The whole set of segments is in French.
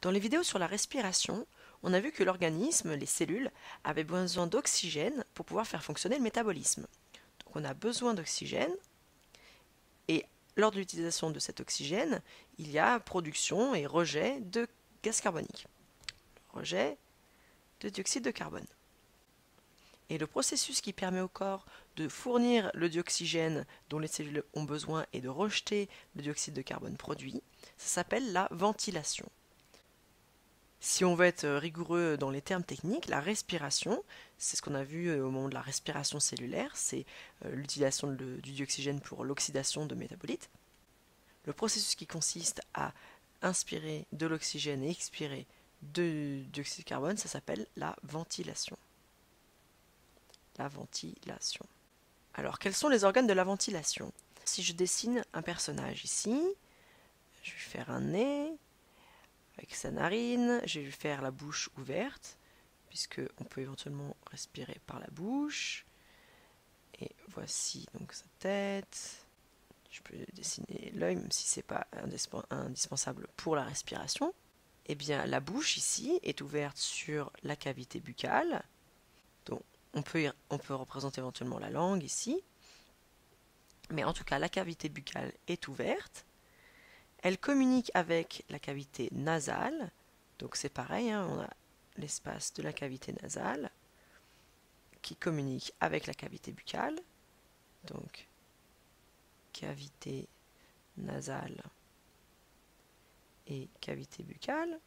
Dans les vidéos sur la respiration, on a vu que l'organisme, les cellules, avaient besoin d'oxygène pour pouvoir faire fonctionner le métabolisme. Donc on a besoin d'oxygène et lors de l'utilisation de cet oxygène, il y a production et rejet de gaz carbonique, rejet de dioxyde de carbone. Et le processus qui permet au corps de fournir le dioxygène dont les cellules ont besoin et de rejeter le dioxyde de carbone produit, ça s'appelle la ventilation. Si on veut être rigoureux dans les termes techniques, la respiration, c'est ce qu'on a vu au moment de la respiration cellulaire, c'est l'utilisation du dioxygène pour l'oxydation de métabolites. Le processus qui consiste à inspirer de l'oxygène et expirer du dioxyde de carbone, ça s'appelle la ventilation. La ventilation. Alors, quels sont les organes de la ventilation? Si je dessine un personnage ici, je vais faire un nez avec sa narine, je vais lui faire la bouche ouverte, puisque on peut éventuellement respirer par la bouche. Et voici donc sa tête. Je peux dessiner l'œil, même si ce n'est pas indispensable pour la respiration. Eh bien, la bouche ici est ouverte sur la cavité buccale. Donc, on peut représenter éventuellement la langue ici. Mais en tout cas, la cavité buccale est ouverte. Elle communique avec la cavité nasale. Donc c'est pareil, hein, on a l'espace de la cavité nasale qui communique avec la cavité buccale. Donc cavité nasale et cavité buccale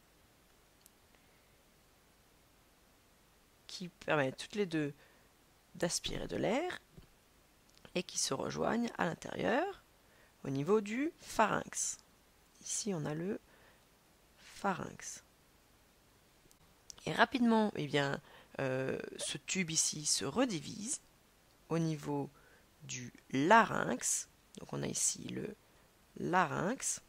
qui permettent toutes les deux d'aspirer de l'air et qui se rejoignent à l'intérieur au niveau du pharynx. Ici on a le pharynx. Et rapidement, eh bien, ce tube ici se redivise au niveau du larynx. Donc on a ici le larynx.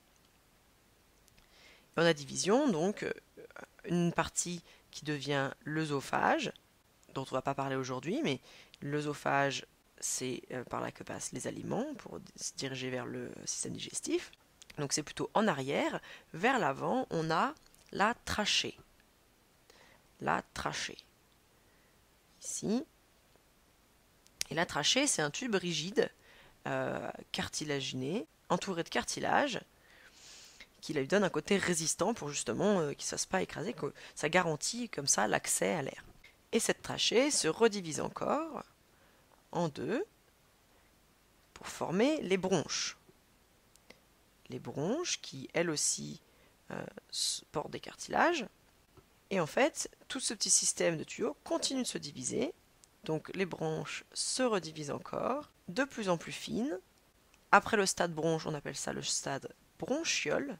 Et on a division, donc une partie qui devient l'œsophage, dont on ne va pas parler aujourd'hui, mais l'œsophage, c'est par là que passent les aliments pour se diriger vers le système digestif. Donc c'est plutôt en arrière. Vers l'avant, on a la trachée. La trachée. Ici. Et la trachée, c'est un tube rigide, cartilaginé, entouré de cartilage, qui lui donne un côté résistant pour justement qu'il ne se fasse pas écraser, que ça garantit comme ça l'accès à l'air. Et cette trachée se redivise encore en deux pour former les bronches. Les bronches qui, elles aussi, portent des cartilages. Et en fait, tout ce petit système de tuyaux continue de se diviser. Donc les branches se redivisent encore, de plus en plus fines. Après le stade bronche, on appelle ça le stade bronchiole.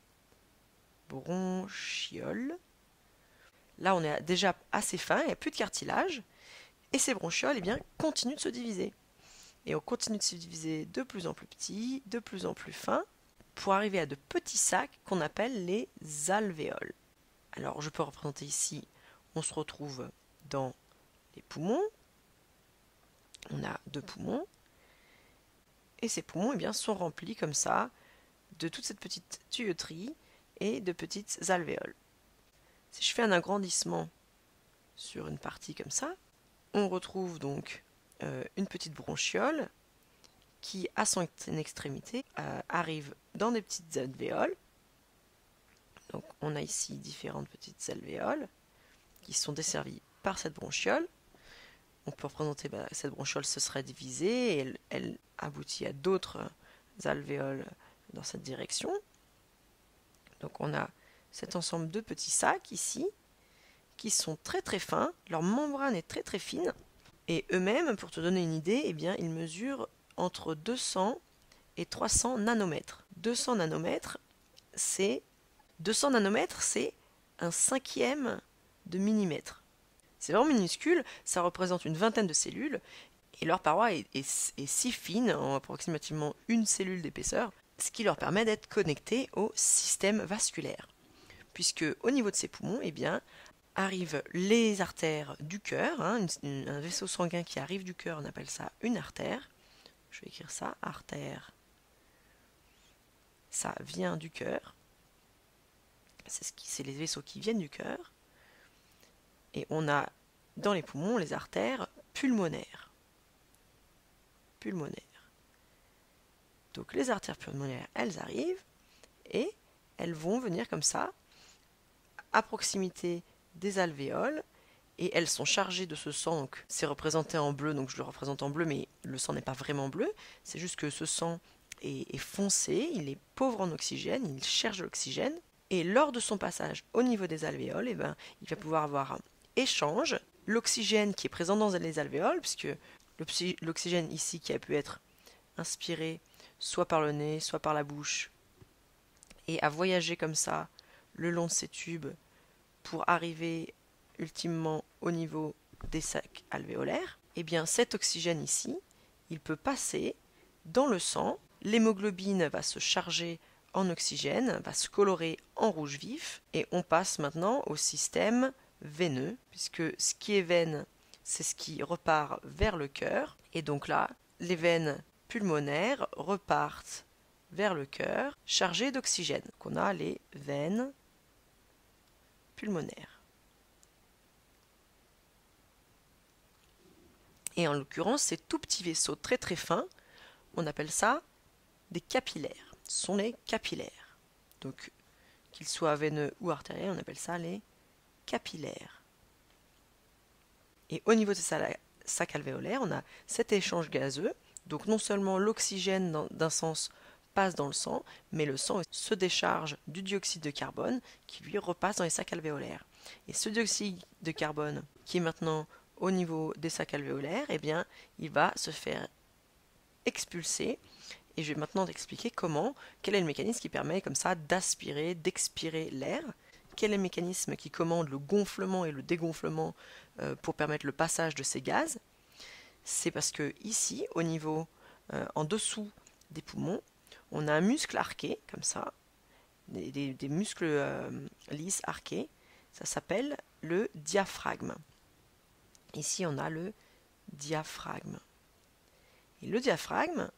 Bronchiole. Là, on est déjà assez fin, il n'y a plus de cartilage. Et ces bronchioles, eh bien, continuent de se diviser. Et on continue de se diviser de plus en plus petits, de plus en plus fins, pour arriver à de petits sacs qu'on appelle les alvéoles. Alors, je peux représenter ici, on se retrouve dans les poumons. On a deux poumons. Et ces poumons, eh bien, sont remplis comme ça de toute cette petite tuyauterie et de petites alvéoles. Si je fais un agrandissement sur une partie comme ça, on retrouve donc une petite bronchiole qui, à son extrémité, arrive dans des petites alvéoles. Donc on a ici différentes petites alvéoles qui sont desservies par cette bronchiole. On peut représenter cette bronchiole se serait divisée et elle aboutit à d'autres alvéoles dans cette direction. Donc on a cet ensemble de petits sacs ici qui sont très très fins, leur membrane est très très fine et eux-mêmes, pour te donner une idée, eh bien, ils mesurent entre 200 et 300 nanomètres. 200 nanomètres, c'est un cinquième de millimètre. C'est vraiment minuscule, ça représente une vingtaine de cellules, et leur paroi est si fine, en approximativement une cellule d'épaisseur, ce qui leur permet d'être connectés au système vasculaire. Puisque au niveau de ces poumons, eh bien, arrivent les artères du cœur, hein, un vaisseau sanguin qui arrive du cœur, on appelle ça une artère. Je vais écrire ça, artère. Ça vient du cœur. c'est les vaisseaux qui viennent du cœur. Et on a dans les poumons les artères pulmonaires. Donc les artères pulmonaires, elles arrivent et elles vont venir comme ça à proximité des alvéoles et elles sont chargées de ce sang. Donc c'est représenté en bleu, donc je le représente en bleu, mais le sang n'est pas vraiment bleu. C'est juste que ce sang est foncé, il est pauvre en oxygène, il cherche de l'oxygène. Et lors de son passage au niveau des alvéoles, il va pouvoir avoir un échange. L'oxygène qui est présent dans les alvéoles, puisque l'oxygène ici qui a pu être inspiré soit par le nez, soit par la bouche, et à voyager comme ça le long de ces tubes pour arriver ultimement au niveau des sacs alvéolaires, et bien cet oxygène ici, il peut passer dans le sang, l'hémoglobine va se charger en oxygène, va se colorer en rouge vif, et on passe maintenant au système veineux, puisque ce qui est veine, c'est ce qui repart vers le cœur, et donc là, les veines pulmonaires repartent vers le cœur, chargées d'oxygène. Donc on a les veines pulmonaires. Et en l'occurrence, ces tout petits vaisseaux très très fins, on appelle ça des capillaires. Ce sont les capillaires. Donc, qu'ils soient veineux ou artériels, on appelle ça les capillaires. Et au niveau de ces sacs alvéolaires, on a cet échange gazeux. Donc non seulement l'oxygène d'un sens passe dans le sang, mais le sang se décharge du dioxyde de carbone qui lui repasse dans les sacs alvéolaires. Et ce dioxyde de carbone qui est maintenant au niveau des sacs alvéolaires, eh bien, il va se faire expulser. Et je vais maintenant t'expliquer quel est le mécanisme qui permet comme ça d'aspirer, d'expirer l'air. Quel est le mécanisme qui commande le gonflement et le dégonflement pour permettre le passage de ces gaz? C'est parce que ici, au niveau, en dessous des poumons, on a un muscle arqué, comme ça, des muscles lisses arqués. Ça s'appelle le diaphragme. Ici, on a le diaphragme. Et le diaphragme,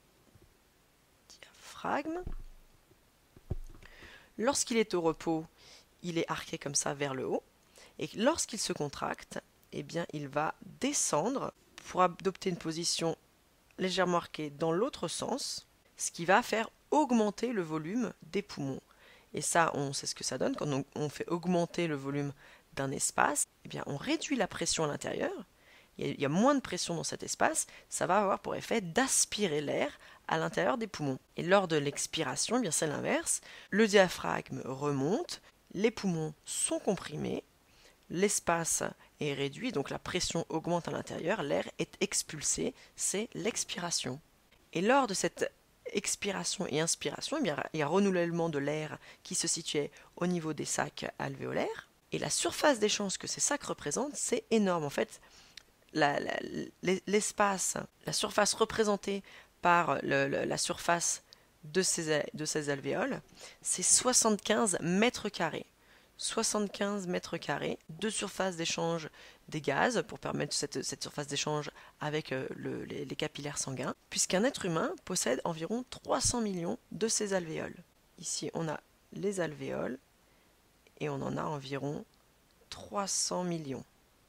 lorsqu'il est au repos, il est arqué comme ça vers le haut. Et lorsqu'il se contracte, eh bien, il va descendre pour adopter une position légèrement arquée dans l'autre sens, ce qui va faire augmenter le volume des poumons. Et ça, on sait ce que ça donne. Quand on fait augmenter le volume d'un espace, eh bien, on réduit la pression à l'intérieur. Il y a moins de pression dans cet espace. Ça va avoir pour effet d'aspirer l'air à l'intérieur des poumons. Et lors de l'expiration, eh bien, c'est l'inverse. Le diaphragme remonte, les poumons sont comprimés, l'espace est réduit, donc la pression augmente à l'intérieur, l'air est expulsé, c'est l'expiration. Et lors de cette expiration et inspiration, eh bien, il y a renouvellement de l'air qui se situait au niveau des sacs alvéolaires. Et la surface d'échange que ces sacs représentent, c'est énorme. En fait, l'espace, la surface représentée par la surface de ces alvéoles, c'est 75 mètres carrés. 75 mètres carrés de surface d'échange des gaz pour permettre cette surface d'échange avec les capillaires sanguins, puisqu'un être humain possède environ 300 millions de ces alvéoles. Ici, on a les alvéoles et on en a environ 300 millions.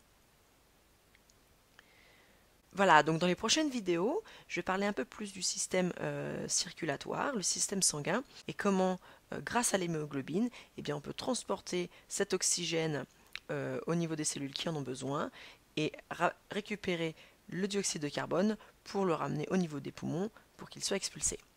Voilà, donc dans les prochaines vidéos, je vais parler un peu plus du système circulatoire, le système sanguin, et comment, grâce à l'hémoglobine, eh bien, on peut transporter cet oxygène au niveau des cellules qui en ont besoin et récupérer le dioxyde de carbone pour le ramener au niveau des poumons pour qu'il soit expulsé.